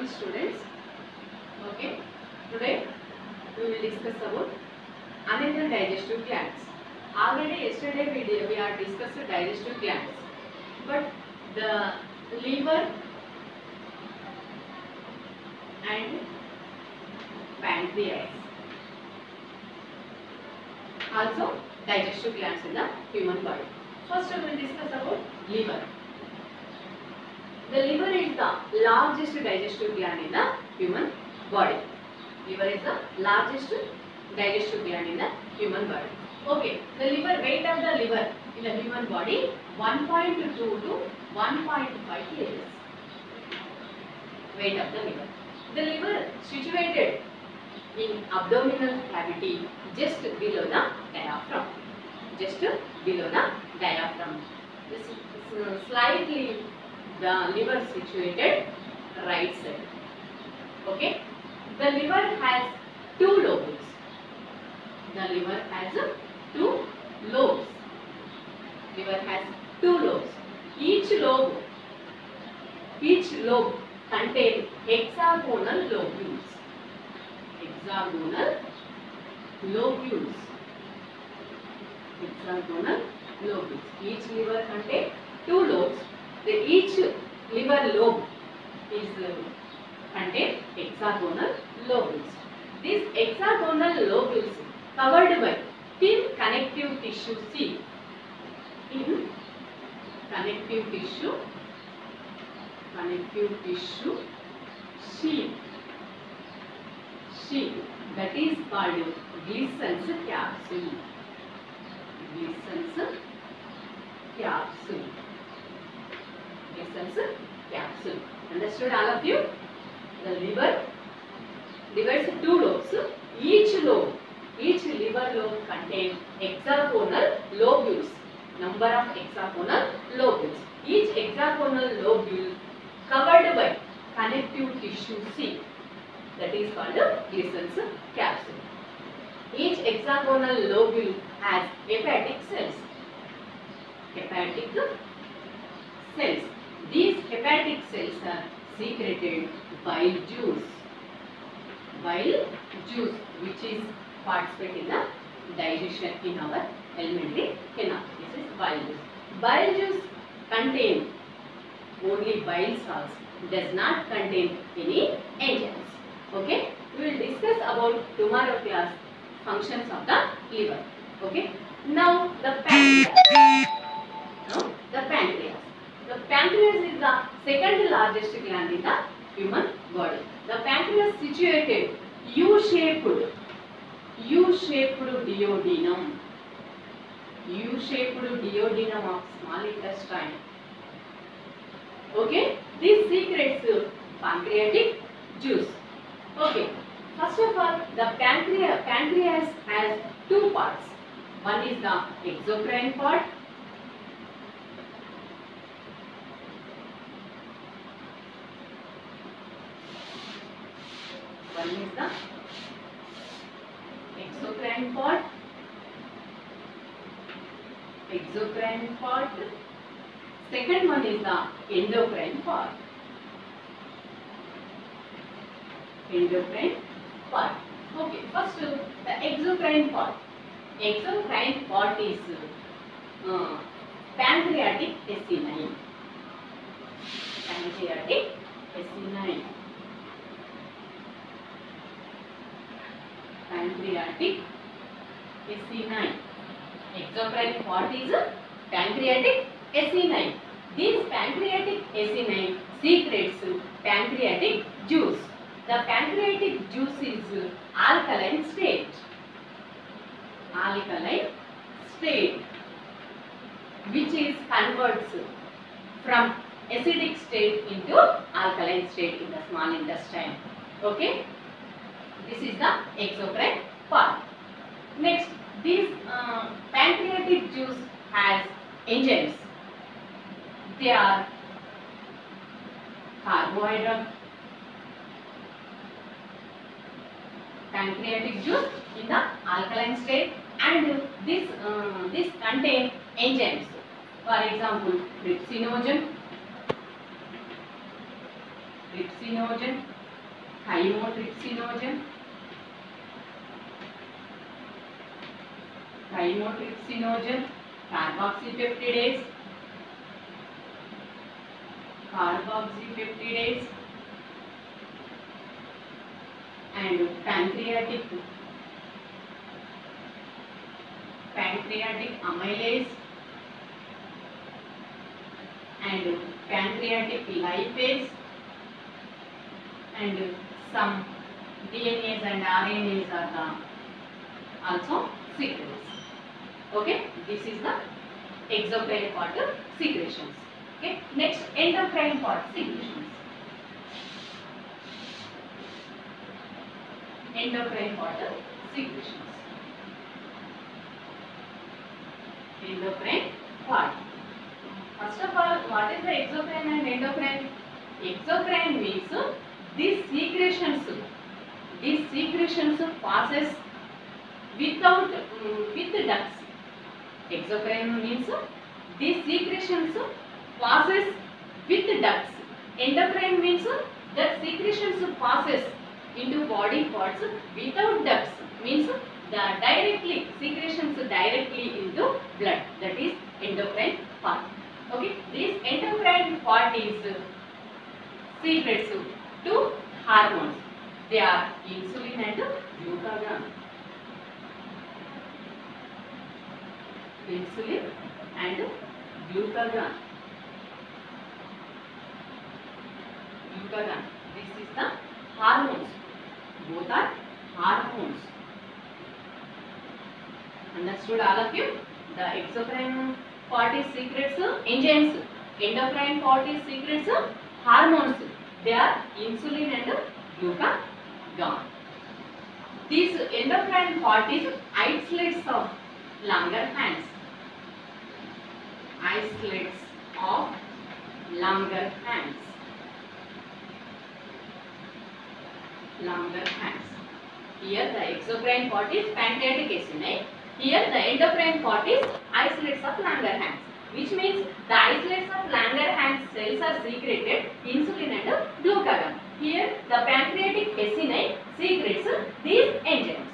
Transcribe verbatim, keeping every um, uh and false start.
students. Okay, today we will discuss about another digestive glands. Already yesterday we did, we are discussed digestive glands, but the liver and pancreas also digestive glands in the human body. First we will discuss about liver. The liver is the largest digestive gland in the human body. Liver is the largest digestive gland in the human body. Okay, the liver, weight of the liver in the human body one point two to one point five kilograms. Weight of the liver. The liver situated in abdominal cavity just below the diaphragm. Just below the diaphragm. This is slightly the liver situated right side. Okay. The liver has two lobes. The liver has two lobes. Liver has two lobes. Each lobe, each lobe contains hexagonal lobules. Hexagonal lobules. Hexagonal lobules. Each liver contains two lobes. The each liver lobe is uh, contain hexagonal lobules. These hexagonal lobules covered by thin connective tissue sheath. In connective tissue, connective tissue sheath, sheath that is called Glissen's capsule. Glissen's capsule. Glissen's capsule. Understood all of you? The liver divides two lobes. Each lobe, each liver lobe contains hexagonal lobules. Number of hexagonal lobules. Each hexagonal lobule covered by connective tissue sheath. That is called Glissen's capsule. Each hexagonal lobule has hepatic cells. Hepatic cells. These hepatic cells are secreted bile juice. Bile juice, which is participate in the digestion in our alimentary canal. This is bile juice. Bile juice contains only bile salts. Does not contain any enzymes. Okay. We will discuss about tomorrow class functions of the liver. Okay. Now the pancreas. Now the pancreas. The pancreas is the second largest gland in the human body. The pancreas situated U-shaped, U-shaped duodenum, U-shaped duodenum of small intestine. Okay, this secretes pancreatic juice. Okay, first of all, the pancreas, pancreas has two parts. One is the exocrine part. One is the exocrine part, exocrine part. Second one is the endocrine part, endocrine part. Okay, first the exocrine part. Exocrine part is uh, pancreatic acinine, pancreatic acinine. Pancreatic acinine. Exocrine part is pancreatic acinine. This pancreatic acinine secretes pancreatic juice. The pancreatic juice is alkaline state. Alkaline state, which is converts from acidic state into alkaline state in the small intestine. Okay. This is the exocrine part. Next, this uh, pancreatic juice has enzymes. They are carbohydrate. Pancreatic juice in the alkaline state, and this uh, this contain enzymes. For example, trypsinogen, trypsinogen, thymotrypsinogen, thymotrypsinogen, carboxypeptidase, carboxypeptidase, and pancreatic pancreatic amylase and pancreatic lipase and some D N As and R N As are the also secretions. Okay, this is the exocrine part of secretions. Okay, next endocrine part secretions. Endocrine part of secretions. Endocrine part. First of all, what is the exocrine and endocrine? Exocrine means uh, these secretions, these secretions passes without um, with ducts. Exocrine means uh, these secretions passes with ducts. Endocrine means uh, that secretions passes into body parts without ducts. Means uh, the directly secretions directly into blood. That is endocrine part. Okay, this endocrine part is uh, secretes to hormones. They are insulin and glucagon. Insulin and glucagon. Glucagon. This is the hormones. Both are hormones. Understood all of you? The exocrine part is secretes enzymes. Endocrine part is secretes hormones. They are insulin and glucagon. This endocrine part is isolates of Langerhans. Isolates of Langerhans. Langerhans. Here the exocrine part is pancreatic acinine. Here the endocrine part is isolates of Langerhans, which means the isolates of Langerhans cells are secreted insulin and glucagon. Here the pancreatic acinine secretes these enzymes.